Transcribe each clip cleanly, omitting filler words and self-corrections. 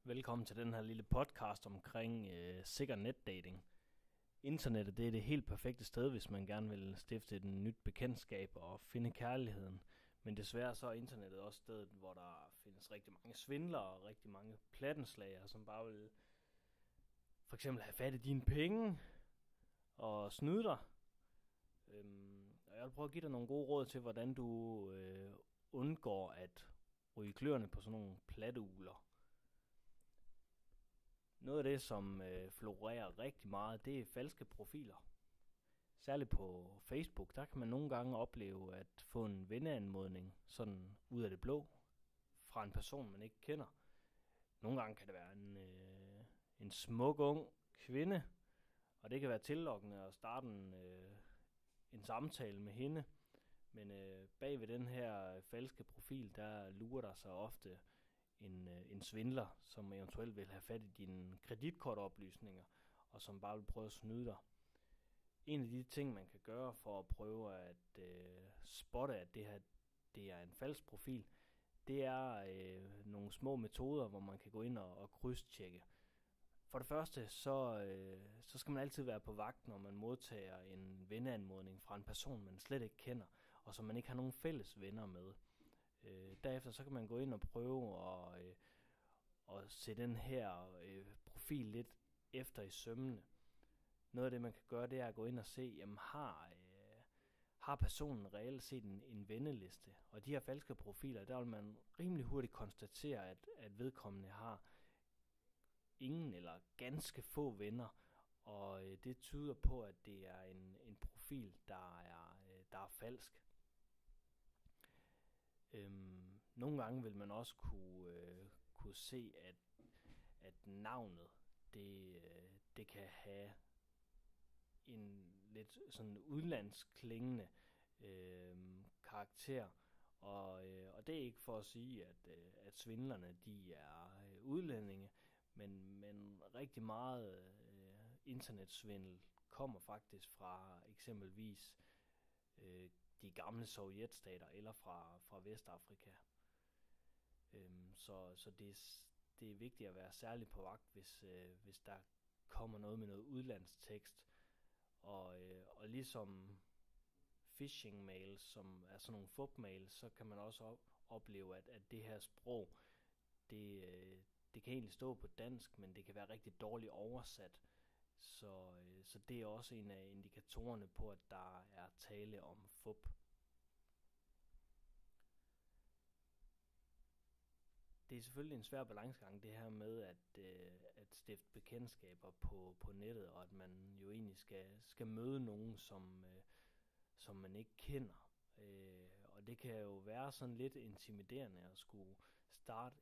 Velkommen til den her lille podcast omkring sikker netdating. Internettet det er det helt perfekte sted, hvis man gerne vil stifte et nyt bekendtskab og finde kærligheden. Men desværre så er internettet også stedet, hvor der findes rigtig mange svindlere og rigtig mange plattenslagere, som bare vil for eksempel have fat i dine penge og snyde dig. Og jeg vil prøve at give dig nogle gode råd til, hvordan du undgår at ryge i kløerne på sådan nogle platteugler. Noget af det, som florerer rigtig meget, det er falske profiler. Særligt på Facebook, der kan man nogle gange opleve at få en venneanmodning sådan ud af det blå fra en person, man ikke kender. Nogle gange kan det være en smuk ung kvinde, og det kan være tillokkende at starte en samtale med hende. Men bag ved den her falske profil, der lurer der sig ofte en svindler, som eventuelt vil have fat i dine kreditkortoplysninger, og som bare vil prøve at snyde dig. En af de ting, man kan gøre for at prøve at spotte, at det er en falsk profil, det er nogle små metoder, hvor man kan gå ind og krydstjekke. For det første, så skal man altid være på vagt, når man modtager en venneanmodning fra en person, man slet ikke kender, og som man ikke har nogen fælles venner med. Derefter så kan man gå ind og prøve at se den her profil lidt efter i sømmene. Noget af det, man kan gøre, det er at gå ind og se, jamen har personen reelt set en venneliste? Og de her falske profiler, der vil man rimelig hurtigt konstatere, at vedkommende har ingen eller ganske få venner, og det tyder på, at det er en profil, der er falsk. Nogle gange vil man også kunne se, at navnet det kan have en lidt sådan udlandsk klingende karakter, og det er ikke for at sige, at svindlerne de er udlændinge, men rigtig meget internetsvindel kommer faktisk fra eksempelvis de gamle sovjetstater eller fra Vestafrika. Så det er vigtigt at være særligt på vagt, hvis der kommer noget med noget udlandstekst. Og ligesom phishing mails, som er sådan nogle fup-mails, så kan man også opleve, at det her sprog, det kan egentlig stå på dansk, men det kan være rigtig dårligt oversat. Så det er også en af indikatorerne på, at der er tale om fup. Det er selvfølgelig en svær balancegang, det her med at stifte bekendtskaber på nettet, og at man jo egentlig skal møde nogen, som man ikke kender. Og det kan jo være sådan lidt intimiderende at skulle starte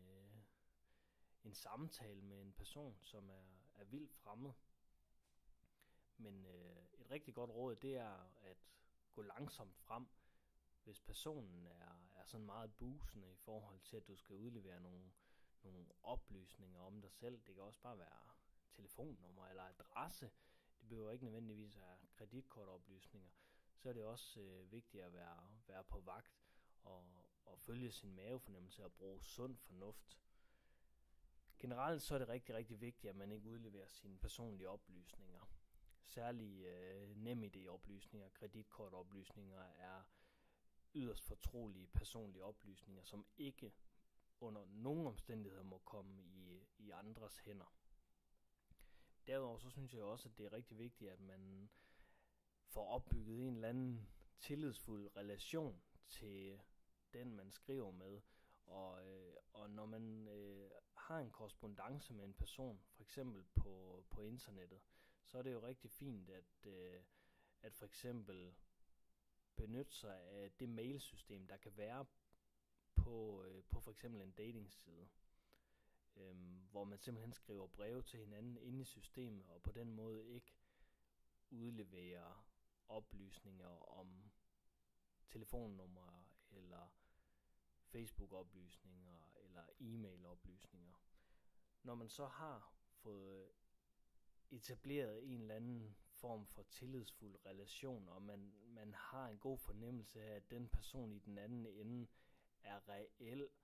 en samtale med en person, som er vildt fremmed. Men et rigtig godt råd, det er at gå langsomt frem, hvis personen er sådan meget busende i forhold til, at du skal udlevere nogle oplysninger om dig selv. Det kan også bare være telefonnummer eller adresse. Det behøver ikke nødvendigvis være kreditkortoplysninger. Så er det også vigtigt at være på vagt og følge sin mavefornemmelse og bruge sund fornuft. Generelt så er det rigtig, rigtig vigtigt, at man ikke udleverer sine personlige oplysninger. Særlige NemID-oplysninger, kreditkortoplysninger er yderst fortrolige personlige oplysninger, som ikke under nogen omstændigheder må komme i andres hænder. Derudover så synes jeg også, at det er rigtig vigtigt, at man får opbygget en eller anden tillidsfuld relation til den, man skriver med. Og når man har en korrespondance med en person, for eksempel på internettet, så er det jo rigtig fint at for eksempel benytte sig af det mailsystem, der kan være på for eksempel en datingside, hvor man simpelthen skriver breve til hinanden inde i systemet, og på den måde ikke udleverer oplysninger om telefonnumre eller Facebook-oplysninger eller e-mail-oplysninger. Når man så har fået etableret en eller anden form for tillidsfuld relation, og man har en god fornemmelse af, at den person i den anden ende er reel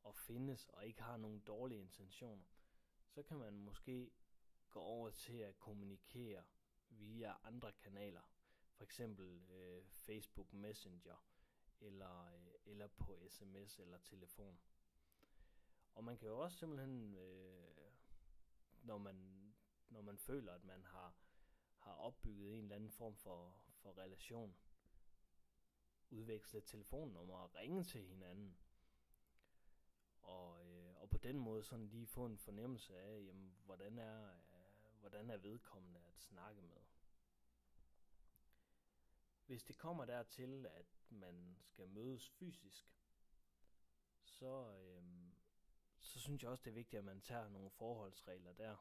og findes og ikke har nogen dårlige intentioner, så kan man måske gå over til at kommunikere via andre kanaler. For eksempel Facebook Messenger eller på sms eller telefon. Og man kan jo også simpelthen, når man føler, at man har opbygget en eller anden form for relation, udveksle telefonnummer og ringe til hinanden. Og på den måde sådan lige få en fornemmelse af, jamen, hvordan er vedkommende at snakke med. Hvis det kommer dertil, at man skal mødes fysisk, så synes jeg også, det er vigtigt, at man tager nogle forholdsregler der.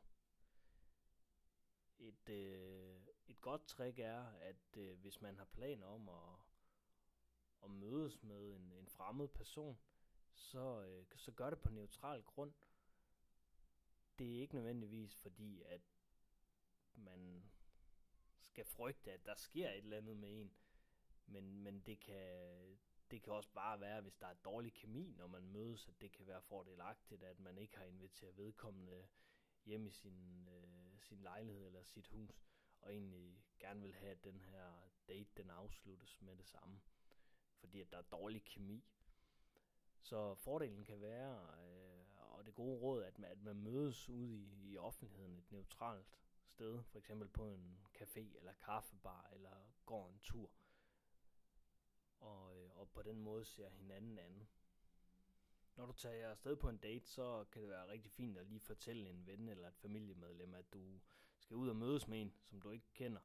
Et godt trick er, at hvis man har planer om at mødes med en fremmed person, så gør det på neutral grund. Det er ikke nødvendigvis fordi, at man skal frygte, at der sker et eller andet med en. Men det kan også bare være, hvis der er dårlig kemi, når man mødes, at det kan være fordelagtigt, at man ikke har inviteret vedkommende hjem i sin lejlighed eller sit hus, og egentlig gerne vil have, at den her date, den afsluttes med det samme, fordi at der er dårlig kemi. Så fordelen kan være, og det gode råd, at man mødes ude i offentligheden, et neutralt sted, for eksempel på en café eller kaffebar, eller går en tur, og på den måde ser hinanden an. Når du tager afsted på en date, så kan det være rigtig fint at lige fortælle en ven eller et familiemedlem, at du skal ud og mødes med en, som du ikke kender,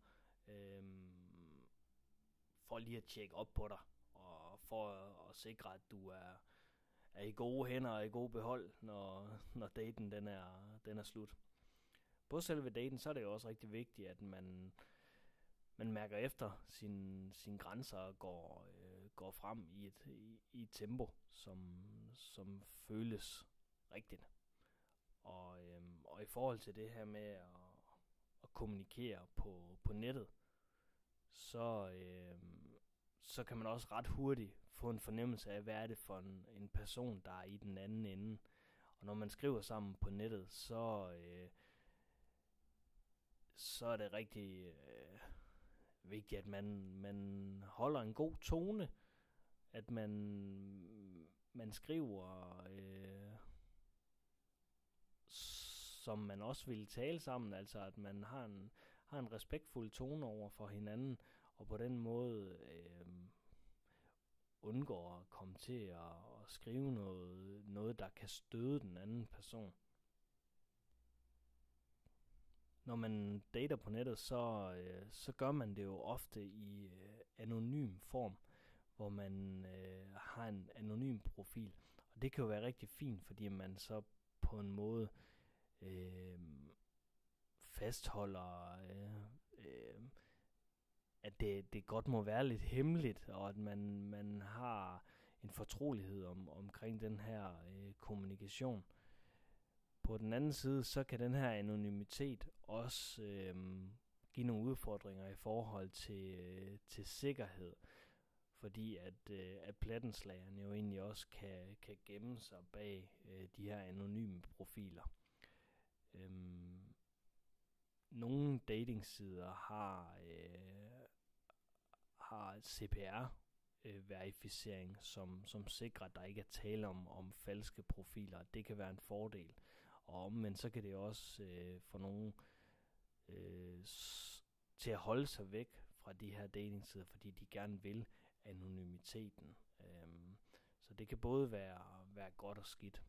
for lige at tjekke op på dig, og for at sikre, at du er i gode hænder og i gode behold, når daten den er slut. På selve daten, så er det jo også rigtig vigtigt, at man mærker efter sine grænser og går frem i et tempo, som føles rigtigt. Og i forhold til det her med at kommunikere på nettet, så kan man også ret hurtigt få en fornemmelse af, hvad er det for en person, der er i den anden ende. Og når man skriver sammen på nettet, så er det rigtig vigtigt, at man holder en god tone, at man skriver, som man også vil tale sammen, altså at man har en respektfuld tone over for hinanden, og på den måde undgår at komme til at skrive noget, der kan støde den anden person. Når man dater på nettet, så gør man det jo ofte i anonym form, hvor man har en anonym profil. Og det kan jo være rigtig fint, fordi man så på en måde fastholder, at det godt må være lidt hemmeligt, og at man har en fortrolighed omkring den her kommunikation. På den anden side, så kan den her anonymitet også give nogle udfordringer i forhold til sikkerhed, fordi at plattenslagerne jo egentlig også kan gemme sig bag de her anonyme profiler. Nogle datingsider har CPR-verificering, som sikrer, at der ikke er tale om falske profiler. Det kan være en fordel. Men så kan det også få nogen til at holde sig væk fra de her datingsider, fordi de gerne vil anonymiteten. Så det kan både være godt og skidt.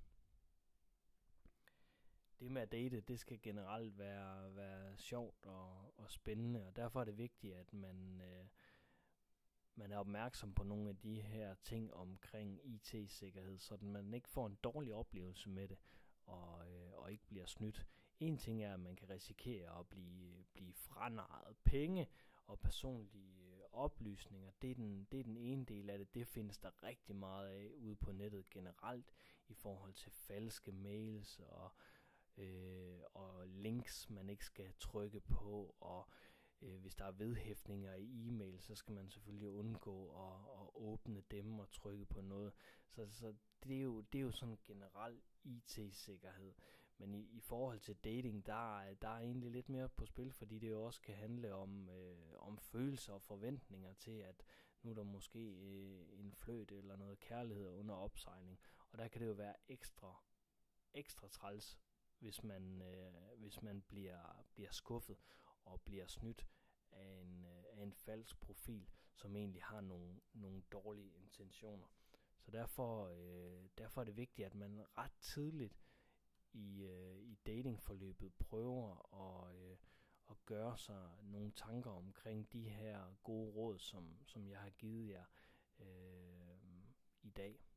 Det med at date, det skal generelt være sjovt og spændende, og derfor er det vigtigt, at man er opmærksom på nogle af de her ting omkring IT-sikkerhed, så man ikke får en dårlig oplevelse med det, og ikke bliver snydt. En ting er, at man kan risikere at blive franarret penge og personlige oplysninger. Det er den ene del af det. Det findes der rigtig meget af ude på nettet generelt i forhold til falske mails og links, man ikke skal trykke på, og Hvis der er vedhæftninger i e-mail, så skal man selvfølgelig undgå at åbne dem og trykke på noget. Så det er jo sådan generel IT-sikkerhed. Men i forhold til dating, der er egentlig lidt mere på spil, fordi det jo også kan handle om følelser og forventninger til, at nu er der måske en fløjt eller noget kærlighed under opsejling. Og der kan det jo være ekstra træls, hvis man bliver skuffet og bliver snydt af en falsk profil, som egentlig har nogle dårlige intentioner. Så derfor er det vigtigt, at man ret tidligt i datingforløbet prøver at gøre sig nogle tanker omkring de her gode råd, som jeg har givet jer i dag.